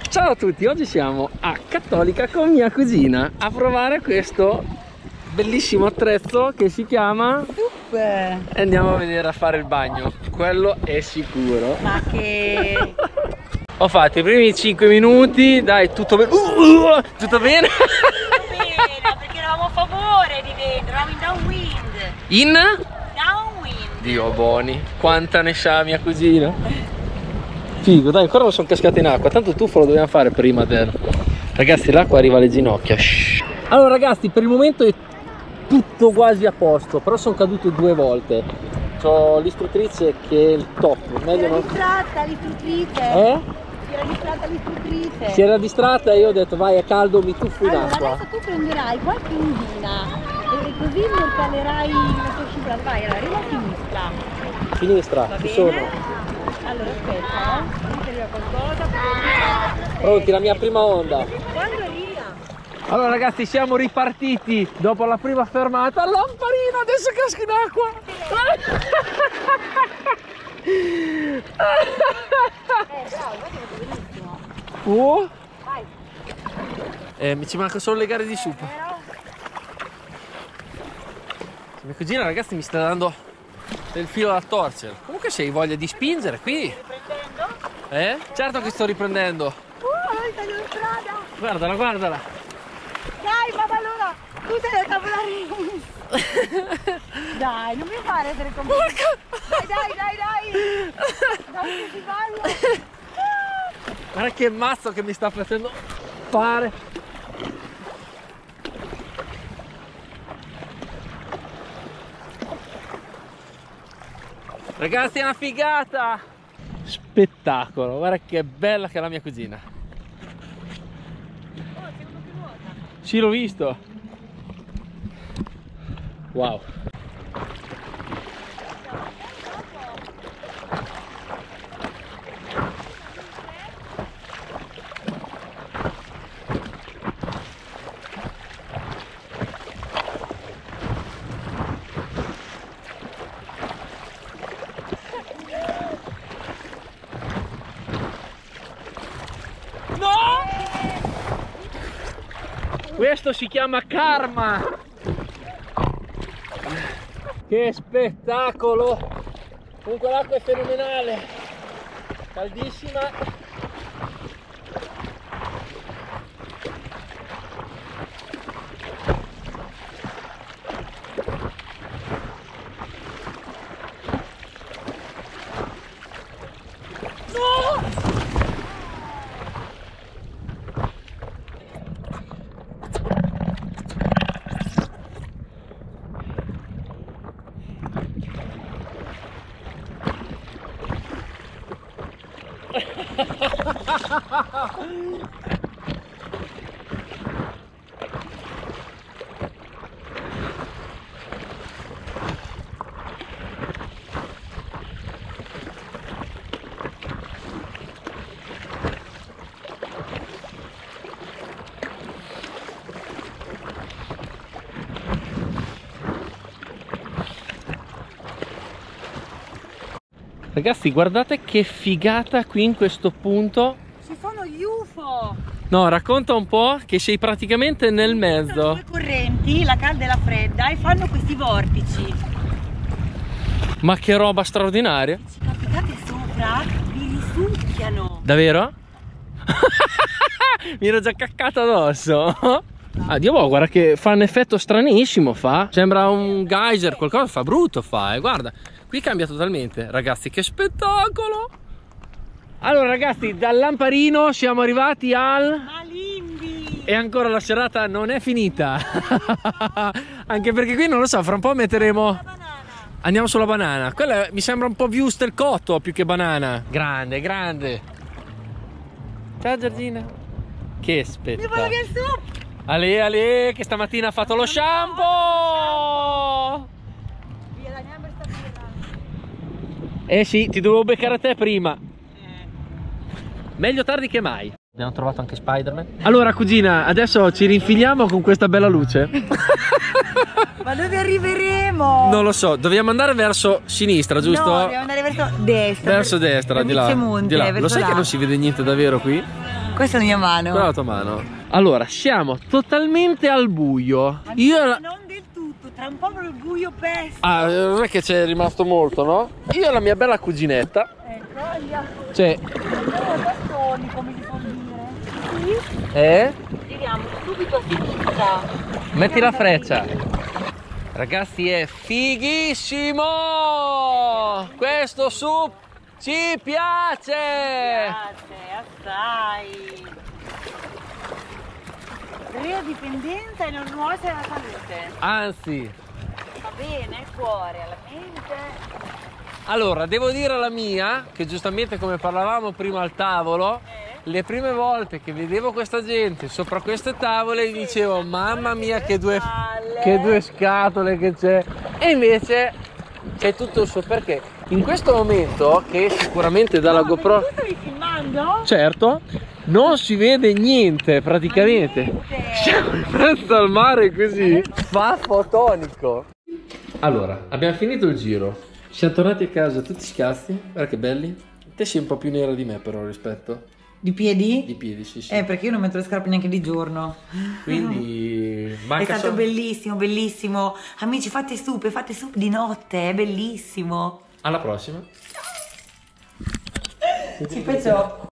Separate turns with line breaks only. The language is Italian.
Ciao a tutti, oggi siamo a Cattolica con mia cugina a provare questo bellissimo attrezzo che si chiama e andiamo a vedere a fare il bagno, quello è sicuro.
Ma che...
Ho fatto i primi 5 minuti, dai, tutto bene. Tutto bene?
Bene, perché eravamo a favore di dentro, eravamo in downwind.
In?
Downwind.
Dio buoni, quanta ne sa mia cugina. Figo, dai, ancora non sono cascato in acqua, tanto tuffo lo dobbiamo fare prima del... Ragazzi, l'acqua arriva alle ginocchia. Shhh. Allora ragazzi, per il momento è tutto quasi a posto, però sono caduto 2 volte. C'ho l'istruttrice che è il top, meglio
Era
non...
distratta l'istruttrice.
Eh?
Era distratta l'istruttrice.
Si era distratta e io ho detto vai, è caldo, mi tuffo in
Allora,
acqua.
adesso tu prenderai qualche ondina e così immortalerai la tua scivolata. Vai, allora, arriva a sinistra.
Sinistra,
Va
ci
bene?
sono.
Allora, aspetta, mi arriva qualcosa.
Pronti, la mia prima onda.
Quando arriva?
Allora ragazzi, siamo ripartiti dopo la prima fermata. Lamparino, adesso casco in acqua.
Bravo, guarda che benissimo.
Oh.
Vai.
Mi ci manca solo le gare di sup. Mia cugina ragazzi mi sta dando del filo da torcere. Comunque se hai voglia di spingere qui.
Riprendendo?
Certo che sto riprendendo.
Taglio in strada.
Guardala, guardala.
Dai, mamma, allora, tu sei la tavola. Dai, non mi fare essere complicato. Dai. Dai che si balla.
Guarda che mazzo che mi sta facendo fare. Ragazzi, è una figata. Spettacolo, guarda che bella che è la mia cugina.
Oh, c'è uno che nuota.
Sì, l'ho visto. Wow. Questo si chiama karma. Che spettacolo. Comunque l'acqua è fenomenale, caldissima. Ragazzi, guardate che figata qui in questo punto.
Ci sono gli UFO.
No, racconta un po' che sei praticamente nel mezzo.
Sono 2 correnti, la calda e la fredda, e fanno questi vortici.
Ma che roba straordinaria.
Ci capitate sopra, vi risucchiano.
Davvero? Mi ero già caccato addosso. Ah, Dio, guarda che fa un effetto stranissimo, fa. Sembra un geyser, qualcosa fa brutto, fa. Guarda, qui cambia totalmente. Ragazzi, che spettacolo. Allora ragazzi, dal lamparino siamo arrivati al...
Malimbi.
E ancora la serata non è finita. Anche perché qui non lo so, fra un po' metteremo...
La banana.
Andiamo sulla banana. Quella mi sembra un po' wurstel cotto più che banana. Grande, grande. Ciao Giorgina. Che spettacolo.
Mi voglio via il sup.
Ale, che stamattina ha fatto lo shampoo.
Via la gamba sta birra.
Eh sì, ti dovevo beccare a te prima. Meglio tardi che mai. Abbiamo trovato anche Spider-Man. Allora cugina, adesso ci rinfiliamo con questa bella luce.
Ma dove arriveremo?
Non lo so, dobbiamo andare verso sinistra, giusto?
No, dobbiamo andare verso destra.
Verso destra, di là. Di là. Lo sai che non si vede niente davvero qui?
Questa è la mia mano.
Quella è la tua mano. Allora, siamo totalmente al buio.
Non del tutto, tra un po' il buio pesta.
Ah, non è che c'è rimasto molto, no? Io e la mia bella cuginetta.
Ecco, gli altri.
Cioè.
Bastoni, come si può dire. Giriamo subito a sinistra.
Metti la freccia. Ragazzi, è fighissimo! Questo SUV ci piace!
Assai. Crea dipendenza e non nuoce alla salute.
Anzi.
Va bene, il cuore, alla mente.
Allora, devo dire la mia, che giustamente come parlavamo prima al tavolo, le prime volte che vedevo questa gente sopra queste tavole dicevo mamma mia che due scatole che c'è, e invece c'è tutto il suo perché. In questo momento, che sicuramente dalla GoPro...
Tu stavi filmando?
Certo, non si vede niente praticamente. Siamo in mezzo al mare così, fa fotonico. Allora, abbiamo finito il giro. Siamo tornati a casa tutti scazzi, guarda che belli. Te sei un po' più nera di me però rispetto.
Di piedi?
Di piedi, sì, sì.
Perché io non metto le scarpe neanche di giorno.
Quindi
è stato bellissimo, bellissimo. Amici, fate sup di notte, è bellissimo.
Alla prossima.
Ci faccio.